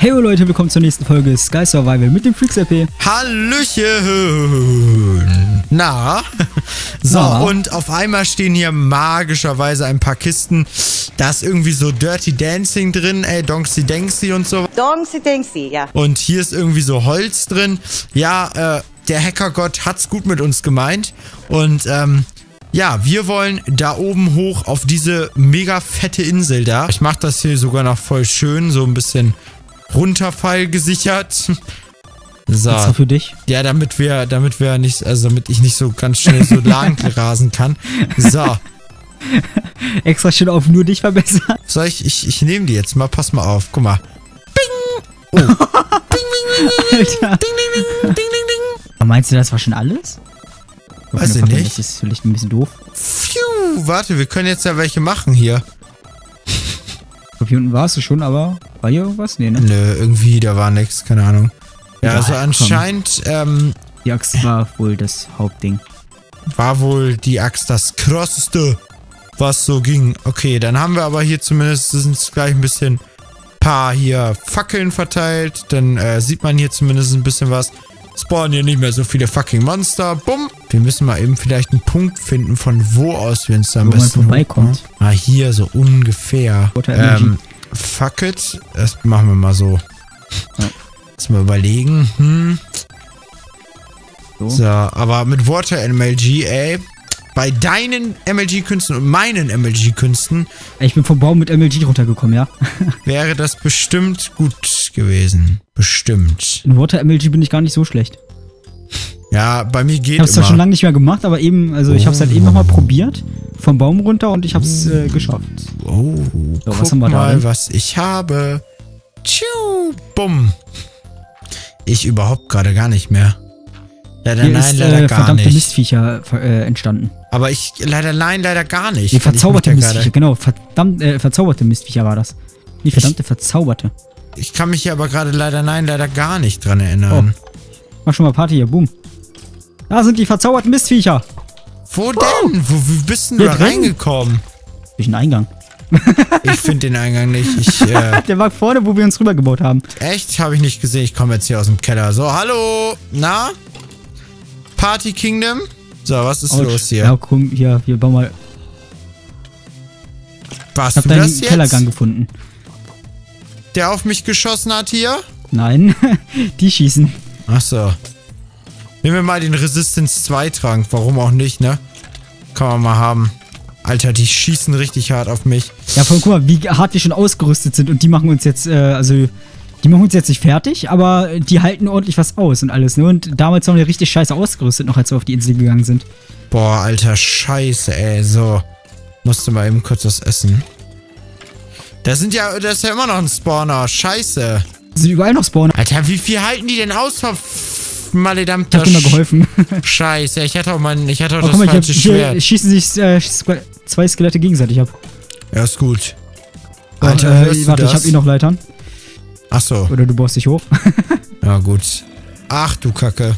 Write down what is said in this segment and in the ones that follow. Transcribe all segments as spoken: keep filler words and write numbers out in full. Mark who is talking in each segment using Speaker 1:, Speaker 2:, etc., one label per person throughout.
Speaker 1: Hey Leute, willkommen zur nächsten Folge Sky Survival mit dem Freaks-R P.
Speaker 2: Hallöchen! Na? So, Na? Und auf einmal stehen hier magischerweise ein paar Kisten. Da ist irgendwie so Dirty Dancing drin, ey, Donksy Danksy und so.
Speaker 3: Donksy Danksy, ja.
Speaker 2: Und hier ist irgendwie so Holz drin. Ja, äh, der Hackergott hat's gut mit uns gemeint. Und, ähm, ja, wir wollen da oben hoch auf diese mega fette Insel da. Ich mach das hier sogar noch voll schön, so ein bisschen Runterfall gesichert. So.
Speaker 1: Extra für dich?
Speaker 2: Ja, damit wir, damit wir nicht, also damit ich nicht so ganz schnell so lang rasen kann. So.
Speaker 1: Extra schön auf nur dich verbessern.
Speaker 2: Soll ich, ich, ich nehme die jetzt mal, pass mal auf, guck mal. Bing! Oh. Bing, bing, bing, bing,
Speaker 1: Alter.
Speaker 2: ding, ding, ding, ding, ding, ding.
Speaker 1: Aber meinst du, das war schon alles?
Speaker 2: Weiß ich nicht.
Speaker 1: Das ist vielleicht ein bisschen doof.
Speaker 2: Pfiuh, warte, wir können jetzt ja welche machen hier.
Speaker 1: Ich glaube, hier unten warst du schon, aber war hier irgendwas? Nee, ne?
Speaker 2: Nö, irgendwie, da war nix, keine Ahnung. Ja,
Speaker 1: Egal,
Speaker 2: also anscheinend, ähm,
Speaker 1: die Axt war wohl das Hauptding.
Speaker 2: war wohl die Axt das krasseste, was so ging. Okay, dann haben wir aber hier zumindest, sind gleich ein bisschen paar hier Fackeln verteilt. Dann äh, sieht man hier zumindest ein bisschen was. Spawnen hier nicht mehr so viele fucking Monster. Bumm. Wir müssen mal eben vielleicht einen Punkt finden, von wo aus wir uns da am
Speaker 1: wo
Speaker 2: besten
Speaker 1: man vorbeikommt.
Speaker 2: Ah, hier, so ungefähr. Ähm, fuck it. Das machen wir mal so.
Speaker 1: Ja.
Speaker 2: Lass mal überlegen. Hm.
Speaker 1: So.
Speaker 2: So, aber mit Water M L G, ey. Bei deinen M L G-Künsten und meinen M L G-Künsten.
Speaker 1: Ich bin vom Baum mit M L G runtergekommen, ja.
Speaker 2: wäre das bestimmt gut gewesen. Bestimmt.
Speaker 1: In Water M L G bin ich gar nicht so schlecht.
Speaker 2: Ja, bei mir geht
Speaker 1: Ich hab's
Speaker 2: immer.
Speaker 1: zwar schon lange nicht mehr gemacht, aber eben, also ich hab's halt eben nochmal probiert. Vom Baum runter und ich hab's äh, geschafft.
Speaker 2: Oh,
Speaker 1: so,
Speaker 2: guck
Speaker 1: was haben wir da
Speaker 2: mal,
Speaker 1: denn?
Speaker 2: was ich habe. Tschiu, bumm. Ich überhaupt gerade gar nicht mehr. Leider
Speaker 1: Hier
Speaker 2: nein,
Speaker 1: ist,
Speaker 2: leider
Speaker 1: äh,
Speaker 2: gar
Speaker 1: verdammte
Speaker 2: nicht.
Speaker 1: Mistviecher äh, entstanden.
Speaker 2: Aber ich, leider nein, leider gar nicht.
Speaker 1: Die
Speaker 2: weil ich
Speaker 1: verzauberte
Speaker 2: mich da
Speaker 1: Mistviecher, genau. Verdammt, äh, verzauberte Mistviecher war das. Die verdammte verzauberte.
Speaker 2: Ich kann mich hier aber gerade leider nein, leider gar nicht dran erinnern.
Speaker 1: Oh. Mach schon mal Party hier, boom. Da sind die verzauberten Mistviecher.
Speaker 2: Wo denn? Wo, wie bist denn du
Speaker 1: Hier
Speaker 2: da
Speaker 1: drin.
Speaker 2: reingekommen?
Speaker 1: Durch den Eingang.
Speaker 2: Ich finde den Eingang nicht. Ich, äh,
Speaker 1: Der war vorne, wo wir uns rübergebaut haben.
Speaker 2: echt? Habe ich nicht gesehen. Ich komme jetzt hier aus dem Keller. So, hallo. Na? Party Kingdom? So, was ist
Speaker 1: Autsch.
Speaker 2: los hier?
Speaker 1: Ja, komm, hier, hier, bau mal.
Speaker 2: Warst
Speaker 1: Ich hab
Speaker 2: du
Speaker 1: deinen
Speaker 2: das jetzt?
Speaker 1: Kellergang gefunden.
Speaker 2: Der auf mich geschossen hat hier?
Speaker 1: Nein, die schießen.
Speaker 2: Ach so. Nehmen wir mal den Resistance zwei Trank. Warum auch nicht, ne? Kann man mal haben. Alter, die schießen richtig hart auf mich.
Speaker 1: Ja, voll, guck mal, wie hart wir schon ausgerüstet sind. Und die machen uns jetzt, äh, also, die machen uns jetzt nicht fertig, aber die halten ordentlich was aus und alles, ne? Und damals waren wir richtig scheiße ausgerüstet, noch als wir auf die Insel gegangen sind.
Speaker 2: Boah, alter Scheiße, ey. So. Musste mal eben kurz was essen. Da sind ja, da ist ja immer noch ein Spawner. Scheiße.
Speaker 1: Da sind überall noch Spawner.
Speaker 2: Alter, wie viel halten die denn aus, ver...
Speaker 1: Ich
Speaker 2: Maledammter
Speaker 1: hab dir mal geholfen.
Speaker 2: Scheiße, ich hatte auch mein, ich hatte auch
Speaker 1: Oh,
Speaker 2: das
Speaker 1: guck mal,
Speaker 2: falsche
Speaker 1: hier, hier
Speaker 2: Schwert.
Speaker 1: schießen sich äh, zwei Skelette gegenseitig ab.
Speaker 2: Ja, ist gut.
Speaker 1: So,
Speaker 2: Alter,
Speaker 1: äh,
Speaker 2: hörst du
Speaker 1: warte,
Speaker 2: das?
Speaker 1: ich hab eh noch Leitern.
Speaker 2: Ach so.
Speaker 1: Oder du baust dich hoch.
Speaker 2: Ja, gut. Ach, du Kacke.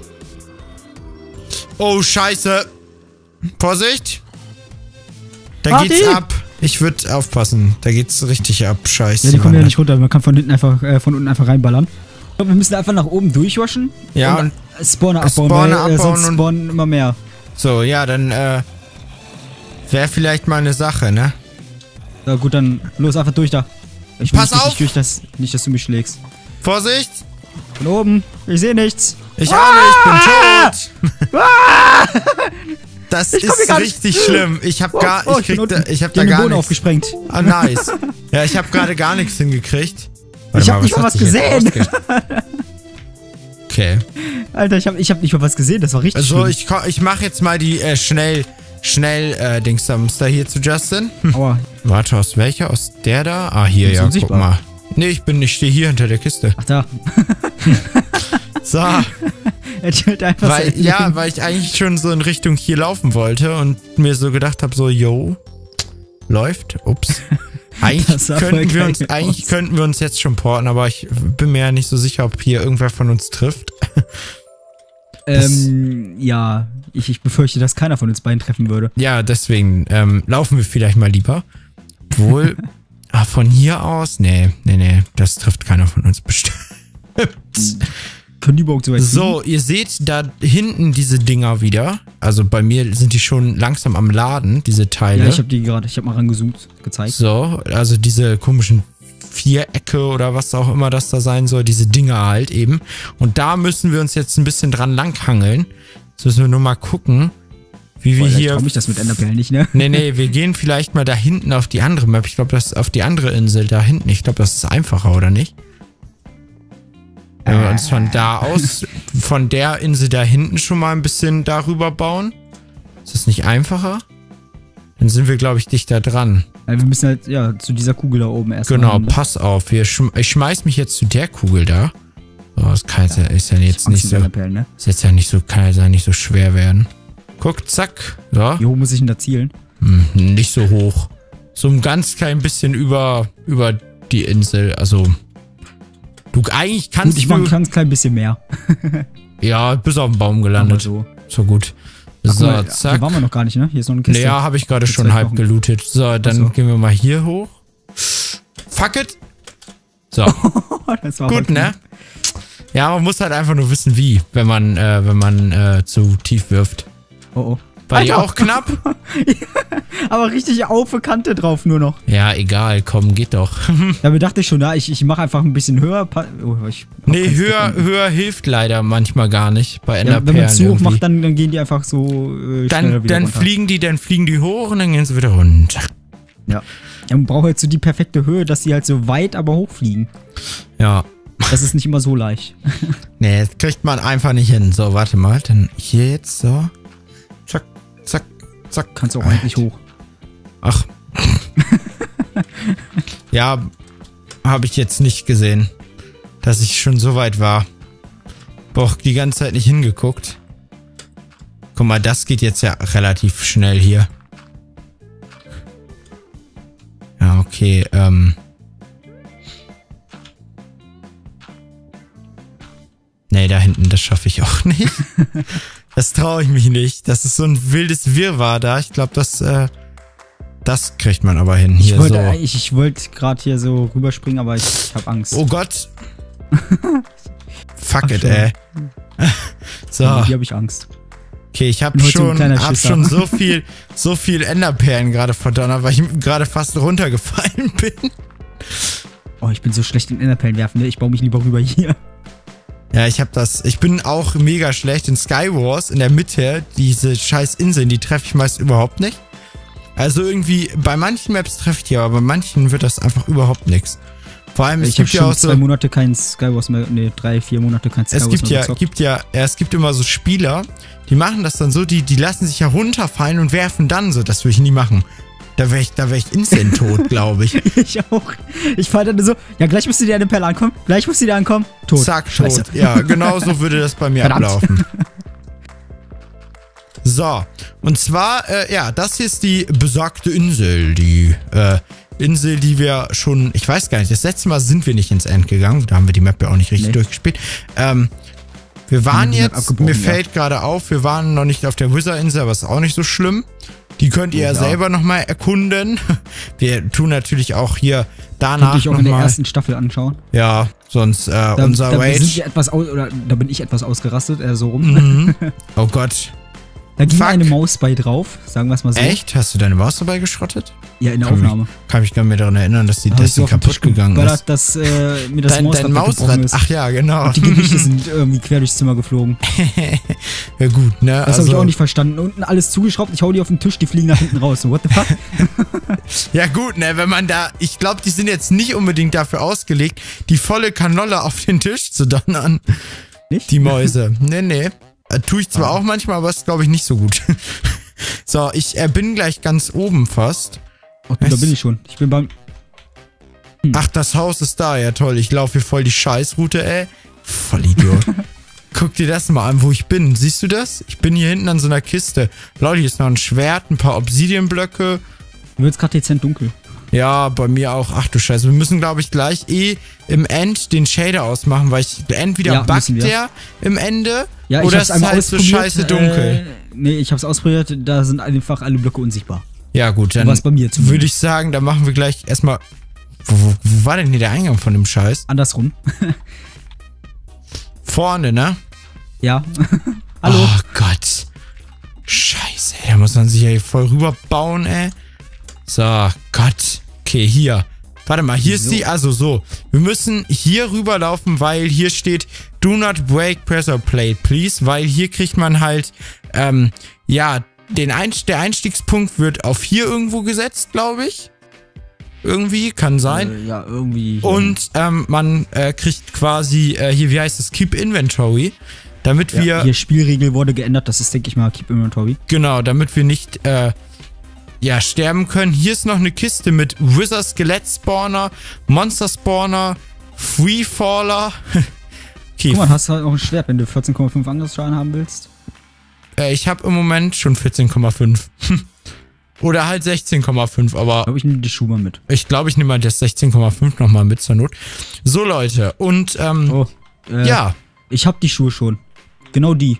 Speaker 2: Oh, Scheiße. Vorsicht. Da
Speaker 1: Party.
Speaker 2: geht's ab. Ich würde aufpassen. Da geht's richtig ab. Scheiße.
Speaker 1: Ja, die kommen ja
Speaker 2: Mann.
Speaker 1: nicht runter. Man kann von hinten einfach, äh, von unten einfach reinballern. Ich glaube, wir müssen einfach nach oben durchwaschen.
Speaker 2: Ja,
Speaker 1: und
Speaker 2: und
Speaker 1: Spawner abbauen,
Speaker 2: Spawner
Speaker 1: weil äh,
Speaker 2: abbauen
Speaker 1: sonst
Speaker 2: und-
Speaker 1: spawnen immer mehr.
Speaker 2: so, ja, dann, äh, wäre vielleicht mal eine Sache, ne?
Speaker 1: Ja gut, dann los einfach durch da. Ich
Speaker 2: Pass
Speaker 1: will nicht
Speaker 2: auf!
Speaker 1: richtig durch, dass, nicht, dass du mich schlägst.
Speaker 2: Vorsicht.
Speaker 1: Von oben, ich sehe nichts.
Speaker 2: Ich ahne, ich bin tot. Das
Speaker 1: Ich komm hier
Speaker 2: ist
Speaker 1: gar nicht-
Speaker 2: richtig schlimm. Ich hab gar,
Speaker 1: Oh,
Speaker 2: ich krieg
Speaker 1: bin
Speaker 2: da,
Speaker 1: unten.
Speaker 2: ich hab
Speaker 1: Die
Speaker 2: da
Speaker 1: haben den
Speaker 2: gar
Speaker 1: Boden
Speaker 2: nichts.
Speaker 1: aufgesprengt.
Speaker 2: Ah, nice. Ja, ich habe gerade gar nichts hingekriegt. Warte
Speaker 1: Ich hab
Speaker 2: mal,
Speaker 1: nicht mal
Speaker 2: hat
Speaker 1: was
Speaker 2: sich jetzt
Speaker 1: gesehen.
Speaker 2: ausge- Okay.
Speaker 1: Alter, ich hab, ich hab nicht mal was gesehen, das war richtig
Speaker 2: Also
Speaker 1: schlimm.
Speaker 2: ich, ko- ich mache jetzt mal die äh, schnell, schnell äh, Dingsams da hier zu Justin. Hm.
Speaker 1: Aua.
Speaker 2: Warte, aus welcher? Aus der da? Ah, hier,
Speaker 1: Bist du
Speaker 2: ja, guck
Speaker 1: unsichtbar?
Speaker 2: mal. Nee, ich bin, ich stehe hier hinter der Kiste.
Speaker 1: Ach da.
Speaker 2: So,
Speaker 1: Er chillt einfach
Speaker 2: weil,
Speaker 1: so-
Speaker 2: ja, weil ich eigentlich schon so in Richtung hier laufen wollte und mir so gedacht habe, so, yo, läuft, ups. Eigentlich
Speaker 1: Das sah voll
Speaker 2: könnten wir
Speaker 1: geil
Speaker 2: uns, eigentlich
Speaker 1: aus.
Speaker 2: könnten wir uns jetzt schon porten, aber ich bin mir ja nicht so sicher, ob hier irgendwer von uns trifft.
Speaker 1: Ähm, ja, ich, ich befürchte, dass keiner von uns beiden treffen würde.
Speaker 2: Ja, deswegen ähm, laufen wir vielleicht mal lieber. Obwohl, Ah, von hier aus? Nee, nee, nee. Das trifft keiner von uns bestimmt.
Speaker 1: Können die überhaupt so weit
Speaker 2: So, ihr seht da hinten diese Dinger wieder. Also bei mir sind die schon langsam am Laden, diese Teile.
Speaker 1: Ja, ich habe die gerade, ich habe mal rangezoomt, gezeigt.
Speaker 2: So, also diese komischen Vierecke oder was auch immer das da sein soll, diese Dinger halt eben. Und da müssen wir uns jetzt ein bisschen dran langhangeln. Jetzt müssen wir nur mal gucken, wie wir
Speaker 1: Boah,
Speaker 2: hier...
Speaker 1: Ich trau mich das mit Enderperlen nicht, ne?
Speaker 2: Nee, nee, wir gehen vielleicht mal da hinten auf die andere Map. Ich glaube, das ist auf die andere Insel da hinten. Ich glaube, das ist einfacher, oder nicht? Wenn wir uns von da aus, von der Insel da hinten schon mal ein bisschen darüber bauen. Ist das nicht einfacher? Dann sind wir, glaube ich, dichter dran.
Speaker 1: Ja, wir müssen halt, ja, zu dieser Kugel da oben erst
Speaker 2: Genau,
Speaker 1: mal,
Speaker 2: pass auf. Wir schm ich schmeiß mich jetzt zu der Kugel da. So, das kann jetzt, ja, ist ja jetzt nicht so,
Speaker 1: ne?
Speaker 2: ist jetzt ja nicht so, kann jetzt ja nicht so schwer werden. Guck, zack. So.
Speaker 1: Wie hoch muss ich denn da zielen?
Speaker 2: Hm, nicht so hoch. So ein ganz klein bisschen über, über die Insel, also... Du, eigentlich kannst
Speaker 1: Gut, ich mach
Speaker 2: du...
Speaker 1: ein ganz klein bisschen mehr.
Speaker 2: Ja, bis auf den Baum gelandet.
Speaker 1: So.
Speaker 2: So gut.
Speaker 1: Ach,
Speaker 2: So,
Speaker 1: mal,
Speaker 2: zack.
Speaker 1: Hier waren wir noch gar nicht, ne? Hier ist noch eine Kiste.
Speaker 2: Naja, habe ich gerade
Speaker 1: Mit
Speaker 2: schon
Speaker 1: zwei
Speaker 2: halb
Speaker 1: Knochen.
Speaker 2: gelootet. So, dann
Speaker 1: so.
Speaker 2: gehen wir mal hier hoch. Fuck it. So,
Speaker 1: Das war
Speaker 2: gut, ne? Ja, man muss halt einfach nur wissen, wie, wenn man, äh, wenn man äh, zu tief wirft.
Speaker 1: Oh, oh.
Speaker 2: War die
Speaker 1: Alter.
Speaker 2: auch knapp?
Speaker 1: Aber richtig auf Kante drauf nur noch.
Speaker 2: Ja, egal, komm, geht doch.
Speaker 1: Damit dachte ich schon, ja, ich, ich mache einfach ein bisschen höher. Pa- Oh, ich hab
Speaker 2: Nee,
Speaker 1: keinen
Speaker 2: höher,
Speaker 1: Stick.
Speaker 2: höher hilft leider manchmal gar nicht bei
Speaker 1: Ja, wenn
Speaker 2: Enderperlen.
Speaker 1: man zu hoch
Speaker 2: irgendwie.
Speaker 1: macht, dann, dann gehen die einfach so äh, schneller
Speaker 2: dann,
Speaker 1: wieder
Speaker 2: dann
Speaker 1: runter.
Speaker 2: fliegen die, dann fliegen die hoch und dann gehen sie wieder runter.
Speaker 1: Ja. Ja, man braucht halt so die perfekte Höhe, dass die halt so weit, aber hochfliegen.
Speaker 2: Ja.
Speaker 1: Das ist nicht immer so leicht.
Speaker 2: Nee, das kriegt man einfach nicht hin. So, warte mal, dann hier jetzt so. Zack, zack, zack.
Speaker 1: Kannst du auch eigentlich hoch.
Speaker 2: Ach. Ja, habe ich jetzt nicht gesehen, dass ich schon so weit war. Boah, die ganze Zeit nicht hingeguckt. Guck mal, das geht jetzt ja relativ schnell hier. Ja, okay, ähm. Nee, da hinten, das schaffe ich auch nicht. Das traue ich mich nicht. Das ist so ein wildes Wirrwarr da. Ich glaube, das, äh, das kriegt man aber hin. Hier
Speaker 1: Ich wollte
Speaker 2: so.
Speaker 1: eigentlich- ich wollte gerade hier so rüberspringen, aber ich, ich habe Angst.
Speaker 2: Oh Gott. Fuck
Speaker 1: Ach,
Speaker 2: it,
Speaker 1: schon.
Speaker 2: ey. So.
Speaker 1: Ja, hier habe ich Angst.
Speaker 2: Okay, ich habe
Speaker 1: bin heute so ein
Speaker 2: schon,
Speaker 1: kleiner
Speaker 2: hab
Speaker 1: Schisser.
Speaker 2: schon so viel, so viel Enderperlen gerade verdonnert, weil ich gerade fast runtergefallen bin.
Speaker 1: Oh, ich bin so schlecht in Enderperlen werfen, ne? Ich baue mich lieber rüber hier.
Speaker 2: Ja, ich habe das. Ich bin auch mega schlecht in Skywars in der Mitte. Diese scheiß Inseln, die treffe ich meist überhaupt nicht. Also irgendwie, bei manchen Maps treffe ich die, aber bei manchen wird das einfach überhaupt nichts. Vor allem, es
Speaker 1: Ich habe
Speaker 2: gibt ja
Speaker 1: schon
Speaker 2: auch so.
Speaker 1: zwei Monate kein Skywars mehr, ne, drei, vier Monate kein Skywars
Speaker 2: Es gibt
Speaker 1: mehr
Speaker 2: ja,
Speaker 1: gezockt.
Speaker 2: gibt ja, ja, es gibt immer so Spieler, die machen das dann so, die, die lassen sich ja runterfallen und werfen dann so. Das würde ich nie machen. Da wäre ich, da wäre ich instant tot, glaube ich.
Speaker 1: Ich auch. Ich fahre dann so, ja, gleich müsste die an den Perle ankommen, gleich muss die da ankommen, tot.
Speaker 2: Zack,
Speaker 1: Scheiße.
Speaker 2: tot. Ja, genau so würde das bei mir
Speaker 1: Verdammt.
Speaker 2: ablaufen. So, und zwar, äh, ja, das hier ist die besagte Insel. Die äh, Insel, die wir schon, ich weiß gar nicht, das letzte Mal sind wir nicht ins End gegangen. Da haben wir die Map ja auch nicht richtig
Speaker 1: Nee.
Speaker 2: durchgespielt. Ähm, wir waren
Speaker 1: Haben die Map
Speaker 2: jetzt,
Speaker 1: abgebrochen,
Speaker 2: mir
Speaker 1: ja.
Speaker 2: fällt gerade auf, wir waren noch nicht auf der Wizard-Insel, aber ist auch nicht so schlimm. Die könnt ihr ja,
Speaker 1: Ja.
Speaker 2: selber nochmal erkunden. Wir tun natürlich auch hier
Speaker 1: Könnt
Speaker 2: danach
Speaker 1: ich auch in der
Speaker 2: nochmal.
Speaker 1: ersten Staffel anschauen.
Speaker 2: Ja, sonst äh,
Speaker 1: Da,
Speaker 2: unser
Speaker 1: da sind
Speaker 2: Rage.
Speaker 1: wir etwas aus, oder da bin ich etwas ausgerastet, äh, so rum.
Speaker 2: Mhm. Oh Gott.
Speaker 1: Da ging
Speaker 2: Fuck.
Speaker 1: eine Maus bei drauf, sagen wir es mal so.
Speaker 2: Echt? Hast du deine Maus dabei geschrottet?
Speaker 1: Ja, in der
Speaker 2: Kann mich-
Speaker 1: Aufnahme.
Speaker 2: Kann mich gar nicht mehr daran erinnern, dass die,
Speaker 1: Da hab
Speaker 2: dass
Speaker 1: ich so
Speaker 2: die
Speaker 1: auf den
Speaker 2: kaputt
Speaker 1: Tisch
Speaker 2: gegangen
Speaker 1: geballert,
Speaker 2: ist.
Speaker 1: dass äh, mir das
Speaker 2: Dein,
Speaker 1: Mausrad
Speaker 2: dein
Speaker 1: weggebrochen
Speaker 2: Mausrad.
Speaker 1: ist.
Speaker 2: Ach ja, genau.
Speaker 1: Und die Gewichte sind irgendwie quer durchs Zimmer geflogen.
Speaker 2: Ja gut, ne?
Speaker 1: Das habe ich auch nicht verstanden. Unten alles zugeschraubt, ich hau die auf den Tisch, die fliegen nach hinten raus. So, what the fuck?
Speaker 2: Ja gut, ne? Wenn man da... Ich glaube, die sind jetzt nicht unbedingt dafür ausgelegt, die volle Kanolle auf den Tisch zu donnern.
Speaker 1: Nicht?
Speaker 2: Die Mäuse. Nee, nee. Äh, tue ich zwar
Speaker 1: Ah.
Speaker 2: auch manchmal, aber ist, glaube ich, nicht so gut. So, ich äh, bin gleich ganz oben fast.
Speaker 1: Oh, da
Speaker 2: Was?
Speaker 1: bin ich schon. Ich bin beim...
Speaker 2: Ach, das Haus ist da. Ja, toll. Ich laufe hier voll die Scheißroute, ey. Voll Idiot. Guck dir das mal an, wo ich bin. Siehst du das? Ich bin hier hinten an so einer Kiste. Leute, hier ist noch ein Schwert, ein paar Obsidianblöcke.
Speaker 1: Mir wird's gerade dezent dunkel.
Speaker 2: Ja, bei mir auch. Ach du Scheiße. Wir müssen, glaube ich, gleich eh im End den Shader ausmachen, weil ich entweder
Speaker 1: Ja,
Speaker 2: buggt
Speaker 1: müssen wir.
Speaker 2: der im Ende
Speaker 1: Ja, ich
Speaker 2: oder
Speaker 1: hab's
Speaker 2: es ist
Speaker 1: einmal
Speaker 2: halt so
Speaker 1: ausprobiert.
Speaker 2: scheiße dunkel.
Speaker 1: Äh, nee, ich hab's ausprobiert, da sind einfach alle Blöcke unsichtbar.
Speaker 2: Ja gut, dann
Speaker 1: Was bei mir zumindest.
Speaker 2: würde ich sagen, dann machen wir gleich erstmal Wo, wo, wo war denn hier der Eingang von dem Scheiß?
Speaker 1: Andersrum.
Speaker 2: Vorne, ne?
Speaker 1: Ja. Hallo.
Speaker 2: Oh Gott. Scheiße, ey, da muss man sich ja hier voll rüberbauen, ey. So, Gott. Okay, hier. Warte mal, hier
Speaker 1: so.
Speaker 2: ist die, also so. Wir müssen hier rüberlaufen, weil hier steht Do not break pressure plate, please. Weil hier kriegt man halt, ähm, ja, den Einst- der Einstiegspunkt wird auf hier irgendwo gesetzt, glaube ich. Irgendwie, kann sein.
Speaker 1: Äh, ja, irgendwie. Ja.
Speaker 2: Und ähm, man äh, kriegt quasi, äh, hier, wie heißt es, Keep Inventory. Damit
Speaker 1: ja,
Speaker 2: wir...
Speaker 1: Hier Spielregel wurde geändert, das ist, denke ich mal, Keep Inventory.
Speaker 2: Genau, damit wir nicht, äh, ja, sterben können. Hier ist noch eine Kiste mit Wither Skelett Spawner, Monster Spawner, Freefaller. Okay.
Speaker 1: Guck mal, hast du halt auch ein Schwert, wenn du vierzehn Komma fünf Angriffsschaden haben willst.
Speaker 2: Äh, ich habe im Moment schon vierzehn Komma fünf. Oder halt sechzehn Komma fünf, aber...
Speaker 1: Ich glaube, ich nehme die Schuhe mal mit.
Speaker 2: Ich glaube, ich nehme mal das sechzehn Komma fünf nochmal mit zur Not. So, Leute, und, ähm,
Speaker 1: Oh, äh,
Speaker 2: ja.
Speaker 1: Ich habe die Schuhe schon. Genau die.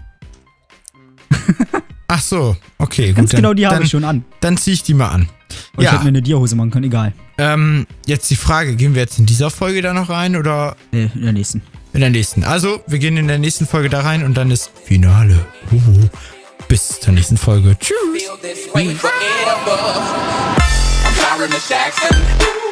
Speaker 2: Ach so, okay, gut.
Speaker 1: Ganz
Speaker 2: dann,
Speaker 1: genau die habe
Speaker 2: dann,
Speaker 1: ich schon an.
Speaker 2: Dann ziehe ich die mal an.
Speaker 1: Und ich
Speaker 2: ja,
Speaker 1: hätte mir eine Dia-Hose machen können, egal.
Speaker 2: ähm, jetzt die Frage, gehen wir jetzt in dieser Folge da noch rein oder
Speaker 1: Nee, in der nächsten.
Speaker 2: in der nächsten? Also, wir gehen in der nächsten Folge da rein und dann ist Finale. Uhu. Bis zur nächsten Folge. Tschüss.
Speaker 3: Feel this way forever. I'm Byron Jackson.